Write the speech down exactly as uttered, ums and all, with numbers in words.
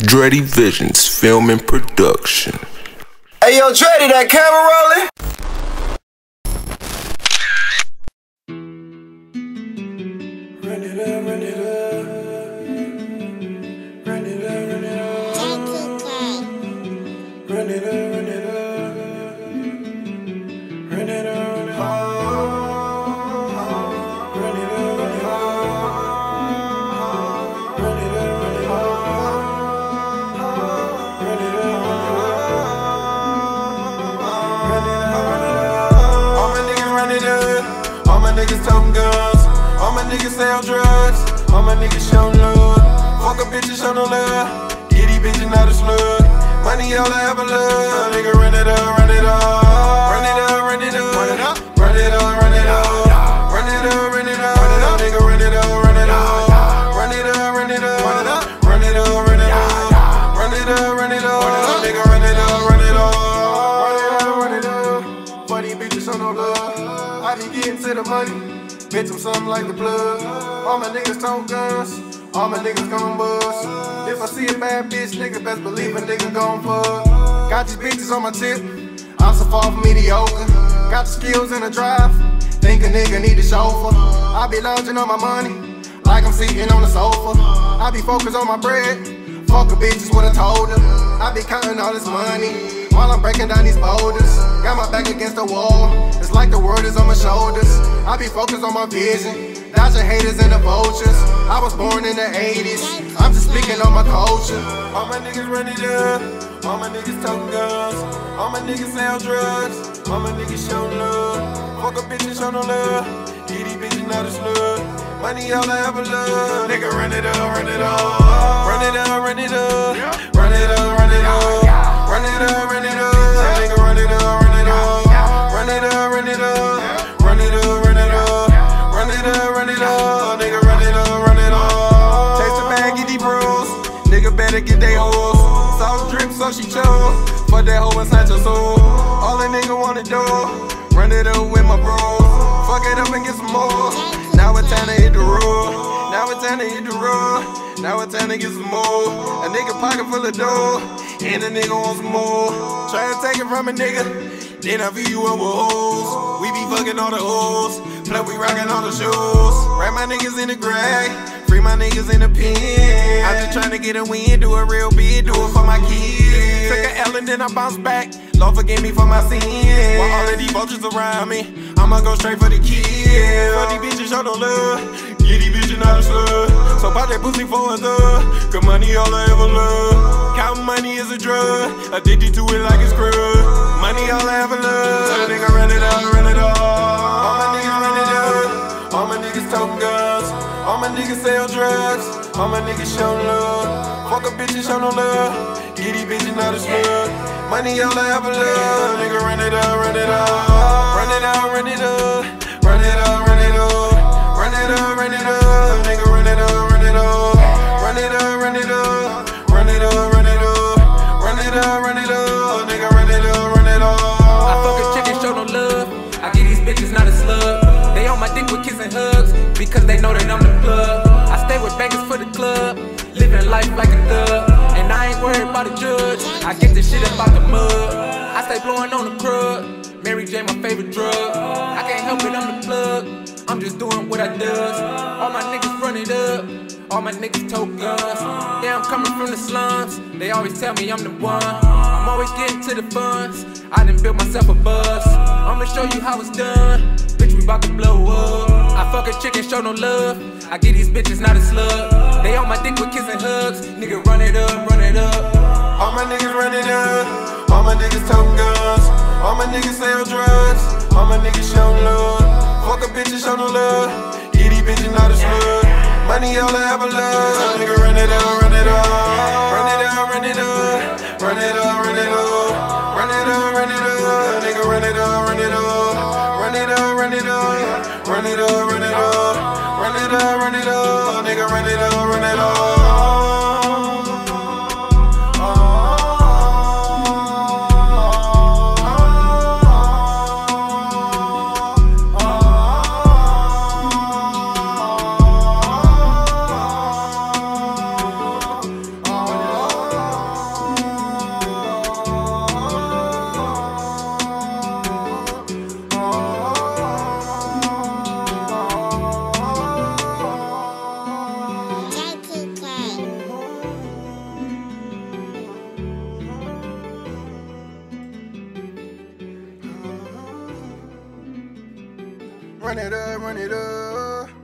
Dreddy Visions Film and Production. Hey yo, Dreddy, that camera rolling? Run it up, run it up. Run it up, run it up. Run it up, run it up. Run it up, run it up. Run it up, run it up. Run it up, run it up. Run it up, run it up. Run it up, run it up. All my niggas run it up. All my niggas toting guns. All my niggas sell drugs. All my niggas show love. Fuck a bitch and show no love. Get these bitches not a slug. Money all I ever love. Nigga run it up, run it up. Run it up, run it up. Run it up, run it up, run it up. Run it up, run it up. Nigga run it up, run it up. Run it up, run it up. Run it up, run it up, run it up. Run it up, run it up. Nigga run it up, run it up. Run it up, run it up. For these bitches show no love. I be getting to the money. Bitch, I'm something like the plug. All my niggas tote guns. All my niggas gon' buzz. If I see a bad bitch, nigga, best believe a nigga gon' fuck. Got these bitches on my tip. I'm so far from mediocre. Got the skills and the drive. Think a nigga need a chauffeur. I be lounging on my money like I'm sitting on the sofa. I be focused on my bread. Fuck a bitch is what I told her. I be counting all this money while I'm breaking down these boulders. Got my back against the wall. It's like the world is on my shoulders. I be focused on my vision. Dodging haters and the vultures. I was born in the eighties. I'm just speaking on my culture. All my niggas run it up. All my niggas toting guns. All my niggas sell drugs. All my niggas show love. Fuck a bitch and show no love. Get these bitches not a slug. Money all I ever love. Nigga run it up, run it up. Run it up, run it up. Run it up, run it up. Run it up, run it up. Nigga run it up, run it up. Run it up, run it up. Run it up, run it up. Run it up, run it up. Nigga run it up, run it up. Chase the bag, get these bros. Nigga better get they hoes. Sauce drip, so she chose. Fuck that hoe and snatch her soul. All a nigga wanna do. Run it up with my bros. Fuck it up and get some more. Now it's time to hit the road. Now it's time to hit the road. Now it's time to get some more. A nigga pocket full of dough. And a nigga want some more. Try to take it from a nigga. Then I fill you up with hoes. We be fucking all the hoes. Plus we rockin' all the shows. Wrap my niggas in the grave. Free my niggas in the pen. I'm just tryna get a win. Do it real big. Do it for my kids. Took a L and then I bounce back. Lord forgive me for my sins. While all of these vultures around me, I'ma go straight for the kids. For these bitches show no love. Get these bitches not a slug. So pop that pussy for a thug. Cause money all I ever love. Counting money is a drug. Addicted to it like it's crud. Money all I ever love. Nigga run it up, run it up. All my niggas run it up. All my niggas toting guns. All my niggas sell drugs. All my niggas show love. Fuck a bitch and show no love. Get these bitches not a slug. Money all I ever love. Nigga run it up, run it up. Run it up, run it up. Run it up, run it up. Run it up, run it up. Nigga run it up, run it up. Run it up, run it up. Run it up, run it up. Run it up, run it up. Nigga run it up, run it up. I fuck a chicken, show no love. I get these bitches not a slug. They on my dick with kiss and hugs because they know that I'm the plug. I stay with bangers for the club, living life like a thug. And I ain't worried about the judge. I get this shit up out the mud. I stay blowing on the crud. Mary J my favorite drug. I can't help it, I'm the plug. I'm just doing what I does. All my niggas run it up. All my niggas tote guns. Yeah, I'm coming from the slums. They always tell me I'm the one. I'm always getting to the funds. I done built myself a buzz. I'ma show you how it's done. Bitch, we bout to blow up. I fuck a chicken, show no love. I get these bitches not a slug. They on my dick with kiss and hugs. Nigga, run it up, run it up. All my niggas run it up. All my niggas toting guns. All my niggas sell drugs. All my niggas show love. Fuck a bitch and show no love. Get these bitches not a slug. Money all I ever love. Nigga run it up, run it up. Run it up, run it up. Run it up, run it up. Run it up, run it up. Nigga run it up, run it up. Run it up, run it up. Run it up, run it up. Run it up, run it up. Nigga run it up, run it up. Run it up, run it up.